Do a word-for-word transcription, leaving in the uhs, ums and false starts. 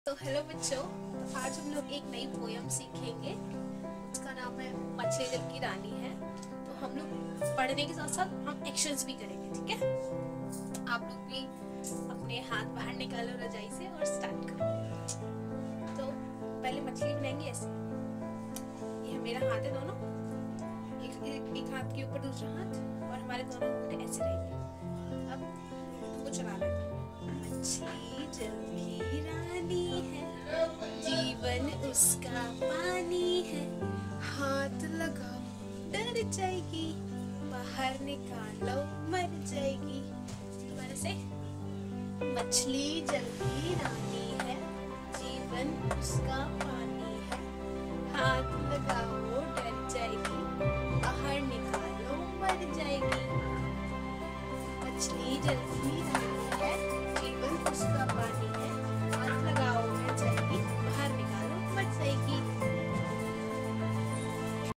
तो हेलो बच्चों, तो आज हम लोग एक नई पोयम सीखेंगे। उसका नाम है मछली जल की रानी है। तो हम लोग पढ़ने के साथ साथ हम एक्शंस भी करेंगे, ठीक है। आप लोग भी अपने हाथ बाहर निकालो रजाई से और स्टार्ट करो। तो पहले मछली बनाएंगे ऐसे। ये मेरा हाथ है दोनों, एक, एक, एक हाथ के ऊपर दूसरा हाथ, और हमारे दोनों अंगूठे ऐसे रहेंगे। अब तुमको चलाना है। मछली जल की रानी है, जीवन उसका पानी है। हाथ लगाओ डर जाएगी, बाहर निकालो मर जाएगी। दोबारा से। मछली जल की रानी है, जीवन उसका